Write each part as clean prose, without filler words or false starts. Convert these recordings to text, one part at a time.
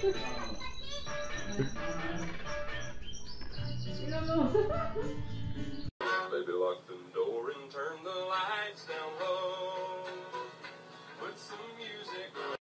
Baby, lock the door and turn the lights down low. Put some music on.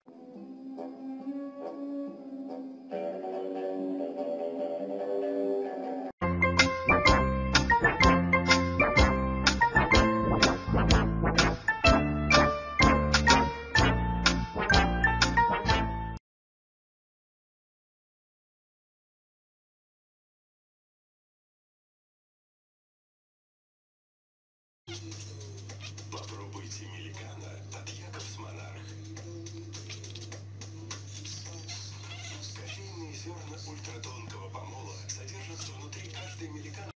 Попробуйте меликана от Якобс-Монарх. Кофейные зерна ультратонкого помола содержатся внутри каждой меликана.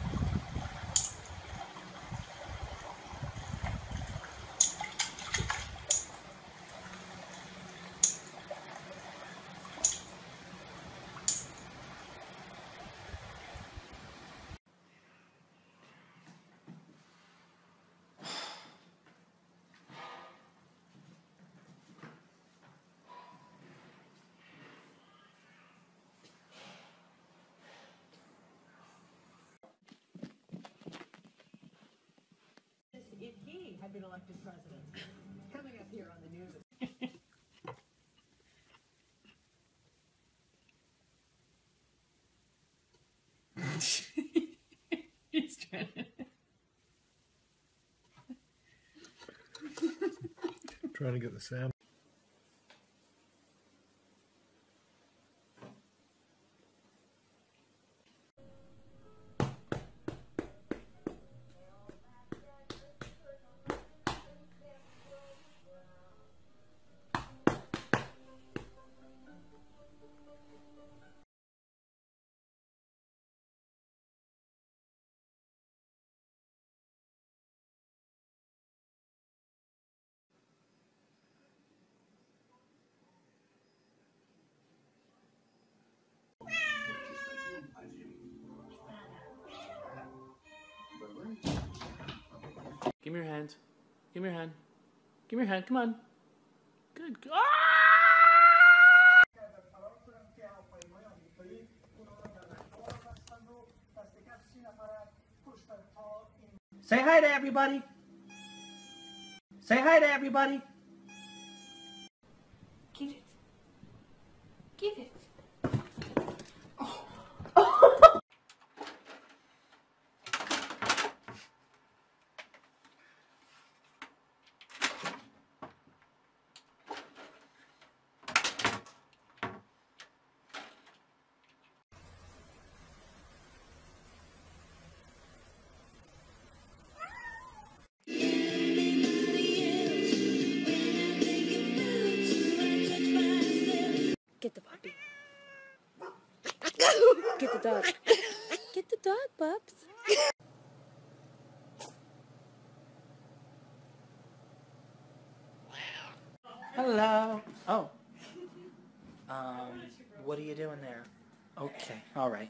If he had been elected president, coming up here on the news. He's trying to... Trying to get the sound. Give me your hand. Give me your hand. Give me your hand. Come on. Good. Ah! Say hi to everybody. Say hi to everybody. Get it. Get it. Get the puppy. Get the dog. Get the dog, pups. Hello. Oh. What are you doing there? Okay, all right.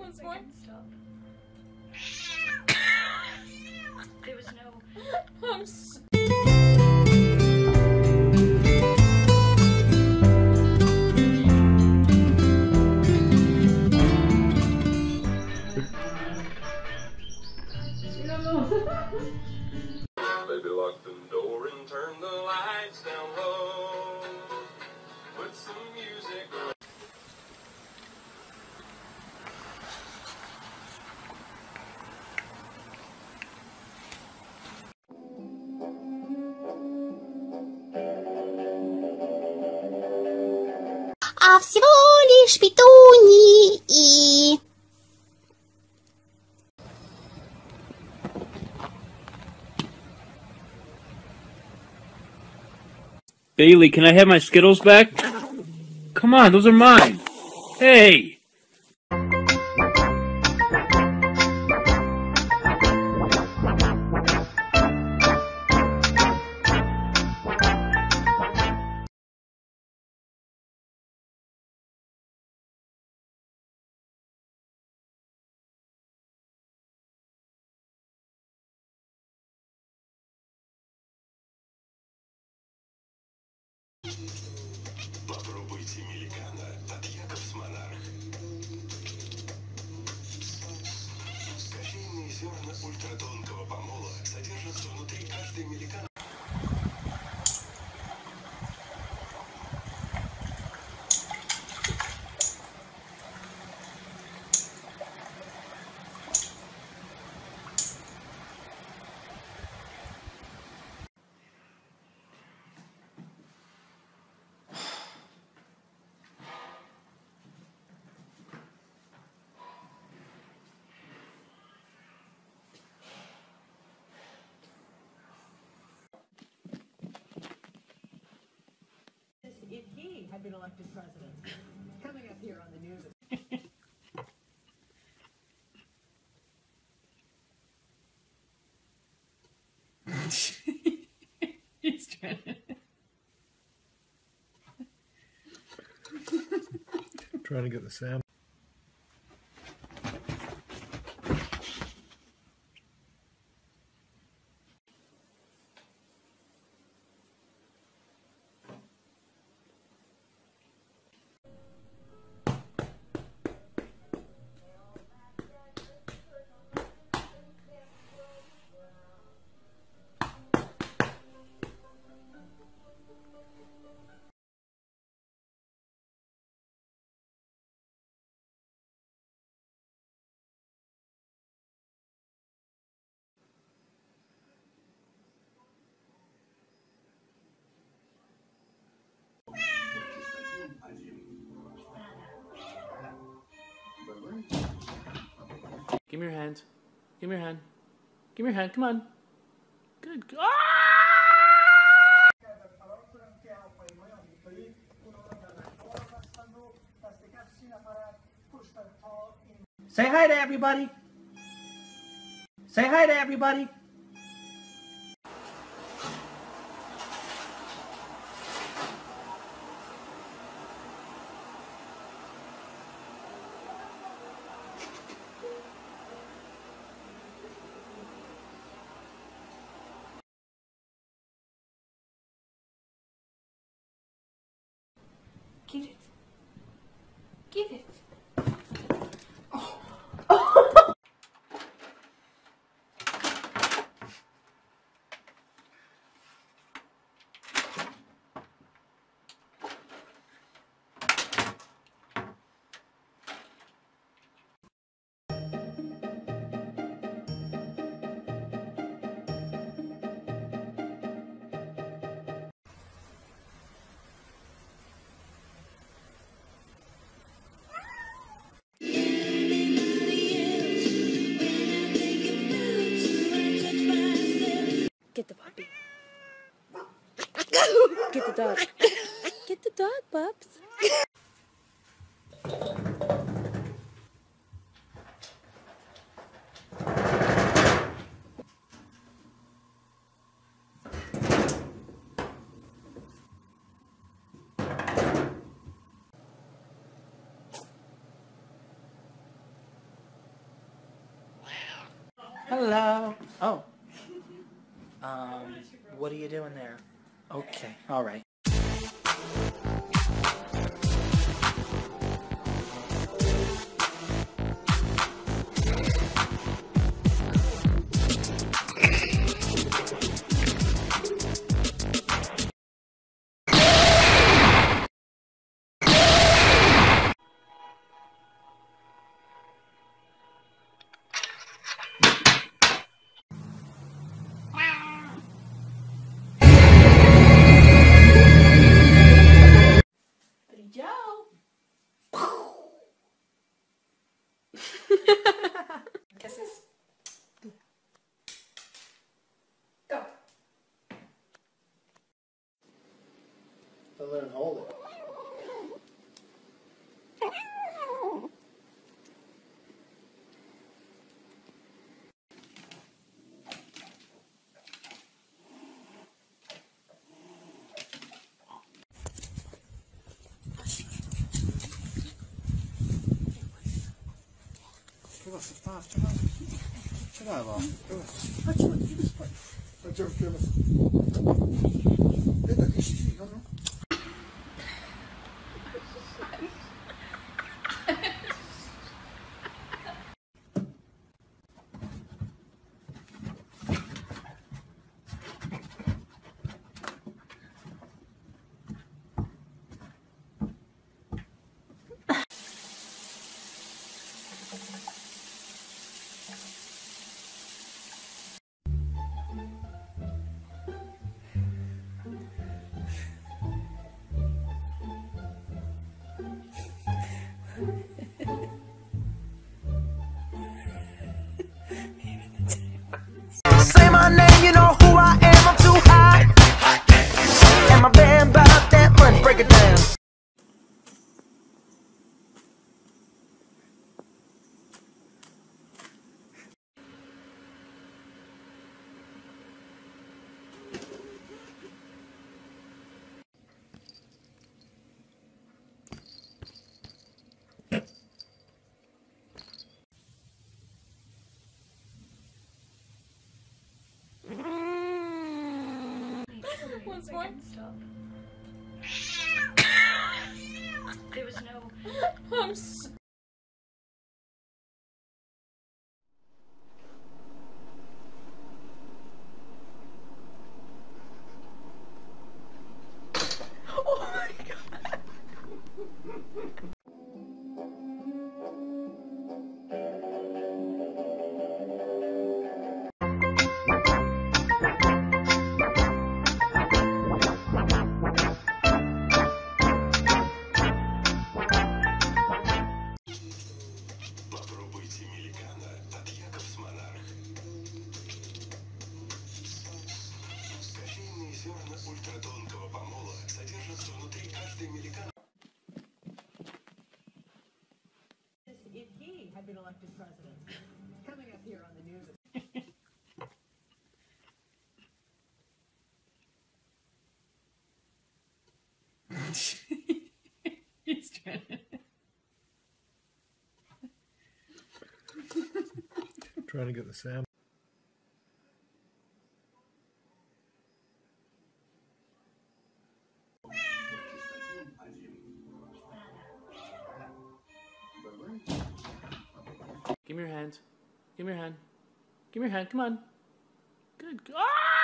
Once more. There was no. I'm so Baby, lock the door and turn the lights down low. Put some music on. А всего лишь петуньи. Bailey, can I have my Skittles back? Come on, those are mine. Hey! Попробуйте меликана от Якобс Монарх. Кофейные зерна ультратонкого помола содержатся внутри каждой меликана. if he had been elected president. Coming up here on the news. He's trying to... Trying to get the sound. Give me your hand. Give me your hand. Give me your hand. Come on. Good. Ah! Say hi to everybody. Say hi to everybody. Get it. Get it. Get the puppy. Get the dog. Get the dog, pups. Hello. Oh. What are you doing there? Okay, all right. Kisses. Go. And then hold it. Чего, состав, чего? Вчера вам. А чего ты не спать? А чего вчера? Это кричи, ну. Say my name, you know who I am, I'm too high. And my band about that money, break it down. Once more. Stop. There was no. I'm so Попробуйте меликана от Якобс Монарх. Кофейные зерна ультратонкого помола содержатся внутри каждой меликана. If he had been elected president, coming up here on the news. He's trying to... Trying to get the sound. Give me your hand. Give me your hand. Give me your hand. Come on. Good. Ah!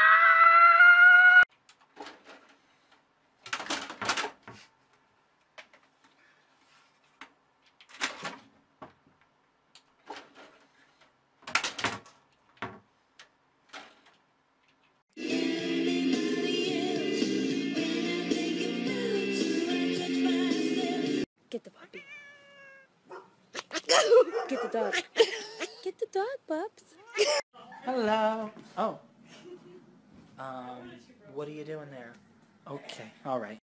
Get the puppy. Get the dog. Get the dog, pups. Hello. Oh. What are you doing there? Okay, all right.